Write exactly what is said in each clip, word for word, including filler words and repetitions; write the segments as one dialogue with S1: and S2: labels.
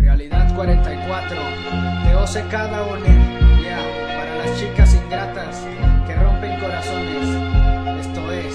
S1: Realidad cuarenta y cuatro, de O C K Dagoner, yeah, para las chicas ingratas que rompen corazones. Esto es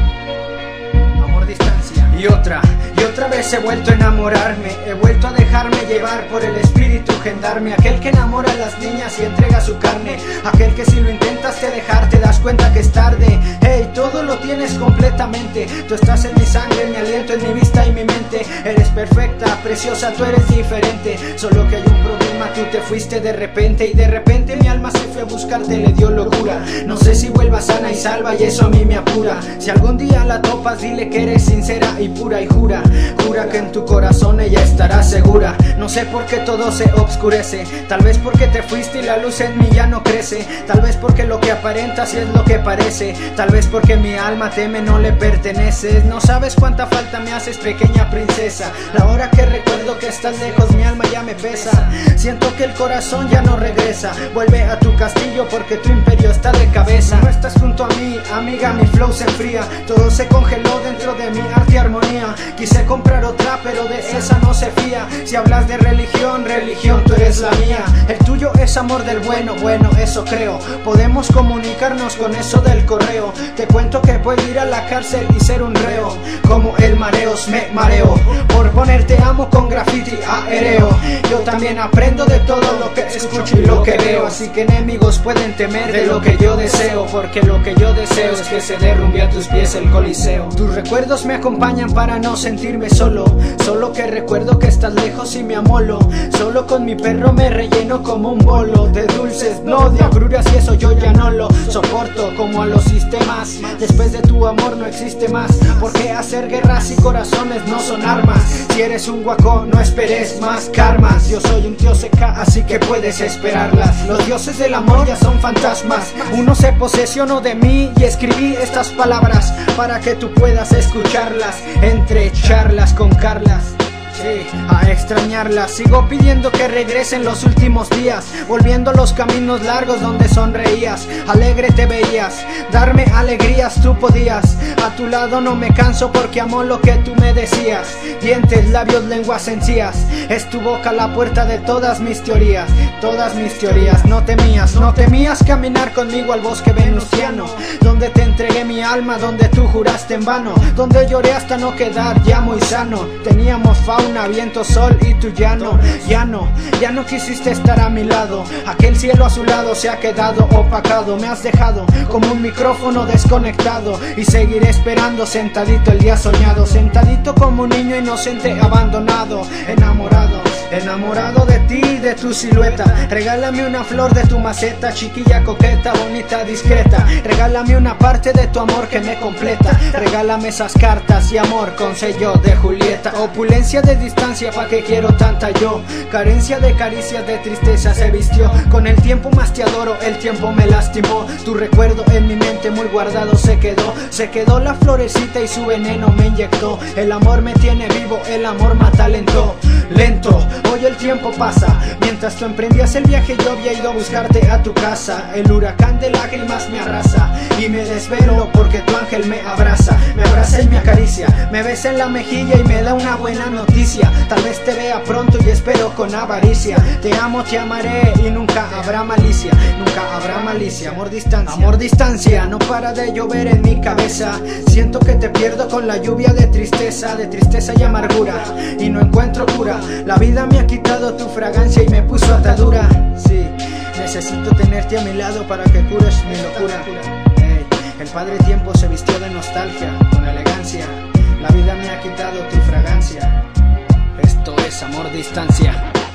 S1: Amor Distancia. Y otra, y otra vez he vuelto a enamorarme, he vuelto a dejarme llevar por el espíritu gendarme, aquel que enamora a las niñas y entrega su carne, aquel que si lo intentas te dejar te das cuenta que es tarde. Hey, todo lo tienes completamente, tú estás en mi sangre, en mi aliento, en mi vista y mi mente. Eres perfecta, preciosa, tú eres diferente, solo que hay un problema, tú te fuiste de repente. Y de repente mi alma se fue a buscarte, le dio locura. No sé si vuelva sana y salva y eso a mí me apura. Si algún día la topas, dile que eres sincera y pura y jura, jura que en tu corazón ella estará segura. No sé por qué todo se obscurece, tal vez porque te fuiste y la luz en mí ya no crece, tal vez porque lo que aparentas es lo que parece, tal vez porque mi alma teme no le perteneces. No sabes cuánta falta me haces, pequeña princesa. La hora que recuerdo que estás lejos mi alma ya me pesa, siento que el corazón ya no regresa. Vuelve a tu castillo porque tu imperio está de cabeza. No estás junto a mí, amiga, mi flow se enfría, todo se congeló dentro de mi arte y armonía. Quise comprar otra pero de esa no se fía. Si hablas de religión, religión tú eres la mía. El tuyo es amor del bueno, bueno eso creo. Podemos comunicarnos con eso del correo. Te cuento que puedo ir a la cárcel y ser un reo. Como el mareos me mareo por ponerte amo con graffiti aéreo. Yo también aprendo de todo lo que escucho y lo que veo, así que enemigos pueden temer de lo que yo deseo, porque lo que yo deseo es que se derrumbe a tus pies el coliseo. Tus recuerdos me acompañan para no sentirme solo, solo que recuerdo que estás lejos y me amolo. Solo con mi perro me relleno como un bolo de dulces, no de agruras, y eso yo ya no lo soporto. Como a los sistemas, después de tu amor no existe más. ¿Por qué hacer guerras y corazones no son armas? Si eres un guaco no esperes más karmas. Yo soy un tío seca, así que puedes esperarlas. Los dioses del amor ya son fantasmas. Uno se posesionó de mí y escribí estas palabras para que tú puedas escucharlas entre charlas con Carlas. Sí, a extrañarla. Sigo pidiendo que regresen los últimos días, volviendo los caminos largos donde sonreías, alegre te veías, darme alegrías tú podías. A tu lado no me canso porque amo lo que tú me decías. Dientes, labios, lenguas encías, es tu boca la puerta de todas mis teorías, todas mis teorías. No temías, no temías caminar conmigo al bosque venusiano, donde te entregué mi alma, donde tú juraste en vano, donde lloré hasta no quedar ya muy sano. Teníamos fauna, viento, sol y tú ya no, ya no, ya no quisiste estar a mi lado. Aquel cielo a su lado se ha quedado opacado, me has dejado como un micrófono desconectado y seguiré esperando sentadito el día soñado, sentadito como un niño inocente abandonado, enamorado, enamorado de ti, de tu silueta. Regálame una flor de tu maceta, chiquilla coqueta, bonita, discreta. Regálame una parte de tu amor que me completa. Regálame esas cartas y amor con sello de Julieta. Opulencia de distancia, pa' que quiero tanta yo. Carencia de caricias, de tristeza se vistió. Con el tiempo más te adoro, el tiempo me lastimó. Tu recuerdo en mi mente muy guardado se quedó. Se quedó la florecita y su veneno me inyectó. El amor me tiene vivo, el amor mata lento, lento. Hoy el tiempo pasa, mientras tú emprendías el viaje yo había ido a buscarte a tu casa. El huracán de lágrimas me arrasa y me desvelo porque tu ángel me abraza. Me abraza y me acaricia, me besa en la mejilla y me da una buena noticia. Tal vez te vea pronto y espero con avaricia. Te amo, te amaré y nunca habrá malicia, nunca habrá malicia. Amor distancia, amor distancia, no para de llover en mi cabeza. Siento que te pierdo con la lluvia de tristeza, de tristeza y amargura, y no encuentro cura. La vida me ha quitado tu fragancia y me puso atadura. Sí, necesito tenerte a mi lado para que cures mi locura. Hey, el padre tiempo se vistió de nostalgia, con elegancia. La vida me ha quitado tu fragancia. Esto es Amor Distancia.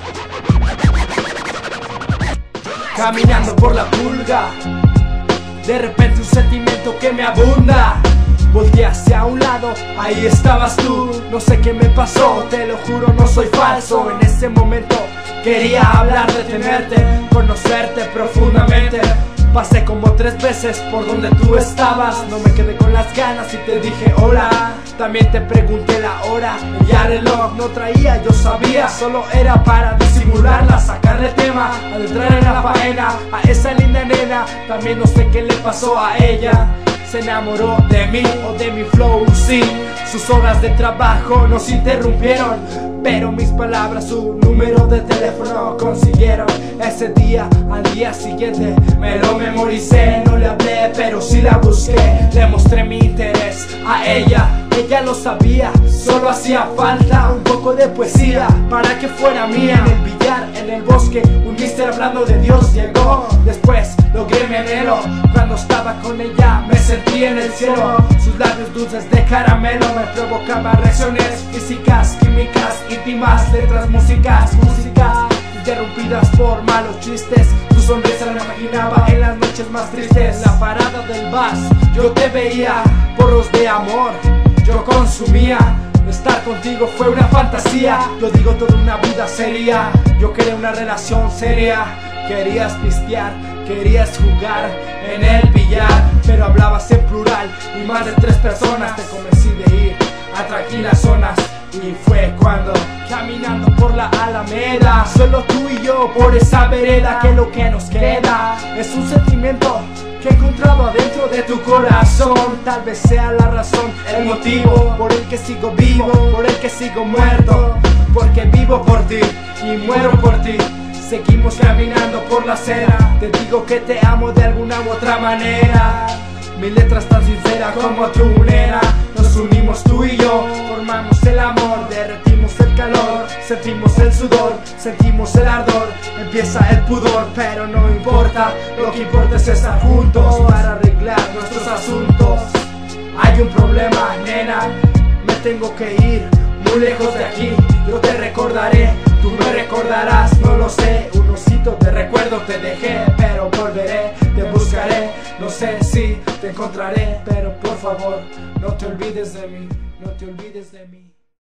S2: Caminando por la pulga, de repente un sentimiento que me abunda. Volteé hacia un lado, ahí estabas tú. No sé qué me pasó, te lo juro, no soy falso. En ese momento quería hablar de tenerte, conocerte profundamente. Pasé como tres veces por donde tú estabas. No me quedé con las ganas y te dije hola. También te pregunté la hora, ya reloj no traía, yo sabía. Solo era para disimularla, sacarle tema al entrar en la faena. A esa linda nena, también no sé qué le pasó a ella. Se enamoró de mí o de mi flow, sí. Sus horas de trabajo nos interrumpieron, pero mis palabras su número de teléfono consiguieron. Ese día, al día siguiente, me lo memoricé. No le hablé, pero sí la busqué. Le mostré mi interés a ella, ella lo sabía. Solo hacía falta un poco de poesía para que fuera mía. En el billar, en el bosque, un mister hablando de Dios llegó. Después logré mi anhelo, cuando estaba con ella me sentí en el cielo. Sus labios dulces de caramelo me provocaban reacciones físicas, químicas, íntimas, letras, músicas, músicas interrumpidas por malos chistes. Tu sonrisa la imaginaba en las noches más tristes. En la parada del bus yo te veía, porros de amor yo consumía. Estar contigo fue una fantasía, yo digo toda una vida seria. Yo quería una relación seria. Querías pistear, querías jugar en el billar, pero hablabas en plural y más de tres personas. Te convencí de ir a tranquilas zonas y fue cuando, caminando por la Alameda, solo tú y yo por esa vereda, que lo que nos queda es un sentimiento que he encontrado adentro de tu corazón. Tal vez sea la razón, el motivo por el que sigo vivo, por el que sigo muerto, porque vivo por ti y muero por ti. Seguimos caminando por la acera, te digo que te amo de alguna u otra manera. Mi letra es tan sincera como tu nena. Nos unimos tú y yo, formamos el amor, derretimos el calor, sentimos el sudor, sentimos el ardor. Empieza el pudor, pero no importa, lo que importa es estar juntos para arreglar nuestros asuntos. Hay un problema, nena, me tengo que ir muy lejos de aquí. Yo te recordaré, tú me recordarás, no lo sé. Un osito de recuerdo te dejé, pero volveré, te buscaré. No sé si te encontraré, pero por favor, no te olvides de mí, no te olvides de mí.